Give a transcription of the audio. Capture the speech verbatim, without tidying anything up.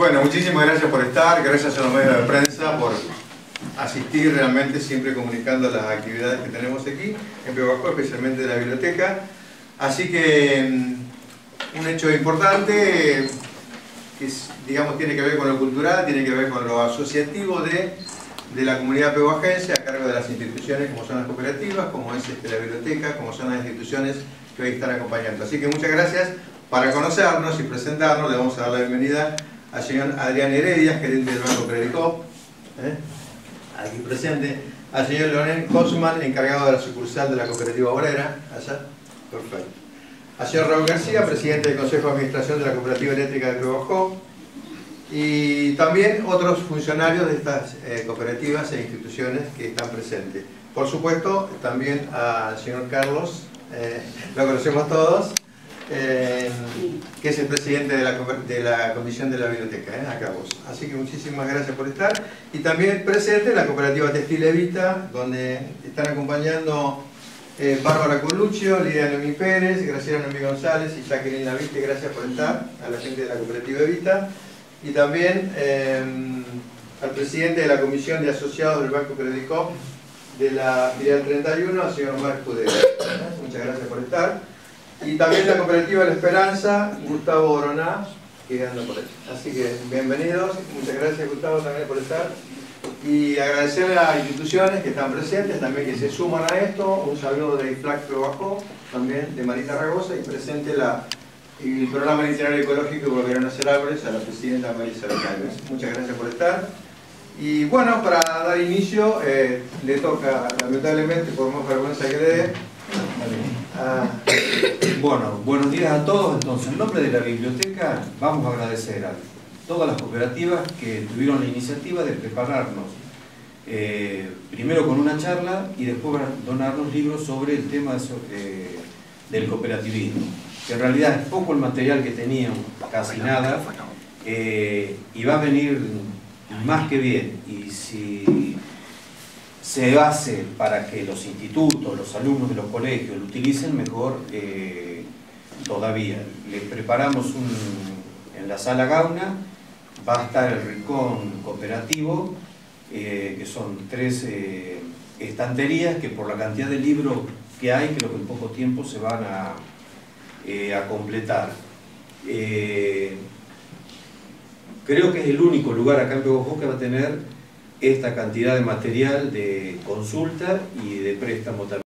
Bueno, muchísimas gracias por estar, gracias a los medios de prensa por asistir, realmente siempre comunicando las actividades que tenemos aquí en Pehuajó, especialmente de la biblioteca. Así que un hecho importante que digamos tiene que ver con lo cultural, tiene que ver con lo asociativo de, de la comunidad pehuajense a cargo de las instituciones como son las cooperativas, como es este, la biblioteca, como son las instituciones que hoy están acompañando. Así que muchas gracias. Para conocernos y presentarnos le vamos a dar la bienvenida al señor Adrián Heredia, gerente del Banco Credicop, ¿eh? aquí presente, al señor Leonel Cosman, encargado de la sucursal de la Cooperativa Obrera, allá, perfecto. Al señor Raúl García, presidente del Consejo de Administración de la Cooperativa Eléctrica de Pehuajó, y también otros funcionarios de estas eh, cooperativas e instituciones que están presentes. Por supuesto, también al señor Carlos, eh, lo conocemos todos, Eh, que es el presidente de la, de la Comisión de la Biblioteca, ¿eh? Acá vos. Así que muchísimas gracias por estar. Y también presente la Cooperativa Textil Evita, donde están acompañando eh, Bárbara Coluccio, Lidia Noemí Pérez, Graciela Noemí González y Jacqueline Laviste. Gracias por estar, a la gente de la Cooperativa Evita. Y también eh, al presidente de la Comisión de Asociados del Banco Credicop de la filial treinta y uno, al señor Omar Escudero. ¿Eh? Muchas gracias por estar. Y también la Cooperativa La Esperanza, Gustavo Oroná, que anda por ahí. Así que bienvenidos, muchas gracias Gustavo también por estar. Y agradecerle a las instituciones que están presentes, también que se suman a esto. Un saludo de I F L A C Pehuajó, también de Marita Ragosa, y presente la, el programa de Itinerario Ecológico y Volverán a Ser Árboles a la presidenta Marisa López. Muchas gracias por estar. Y bueno, para dar inicio, eh, le toca, lamentablemente, por más vergüenza que le dé, Ah, bueno, buenos días a todos. Entonces, en nombre de la biblioteca vamos a agradecer a todas las cooperativas que tuvieron la iniciativa de prepararnos eh, primero con una charla y después donarnos libros sobre el tema de, eh, del cooperativismo, que en realidad es poco el material que teníamos, casi nada, eh, y va a venir más que bien. Y si se hace para que los institutos, los alumnos de los colegios lo utilicen mejor eh, todavía. Les preparamos un, en la sala Gauna, va a estar el rincón cooperativo, eh, que son tres eh, estanterías que por la cantidad de libros que hay, creo que en poco tiempo se van a, eh, a completar. Eh, creo que es el único lugar acá en Pehuajó que va a tener esta cantidad de material de consulta y de préstamo también.